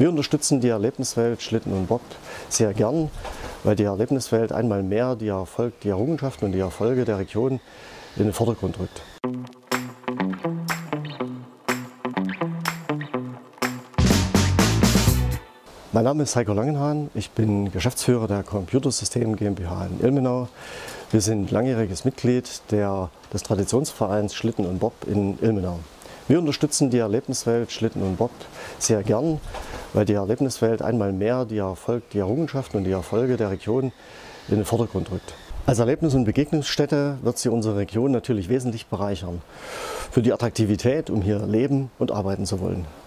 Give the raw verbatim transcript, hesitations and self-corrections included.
Wir unterstützen die Erlebniswelt Schlitten und Bob sehr gern, weil die Erlebniswelt einmal mehr die, Erfolg, die Errungenschaften und die Erfolge der Region in den Vordergrund rückt. Mein Name ist Heiko Langenhahn, ich bin Geschäftsführer der Computersystem GmbH in Ilmenau. Wir sind langjähriges Mitglied der, des Traditionsvereins Schlitten und Bob in Ilmenau. Wir unterstützen die Erlebniswelt Schlitten und Bob sehr gern, weil die Erlebniswelt einmal mehr die, Erfolg, die Errungenschaften und die Erfolge der Region in den Vordergrund rückt. Als Erlebnis- und Begegnungsstätte wird sie unsere Region natürlich wesentlich bereichern. Für die Attraktivität, um hier leben und arbeiten zu wollen.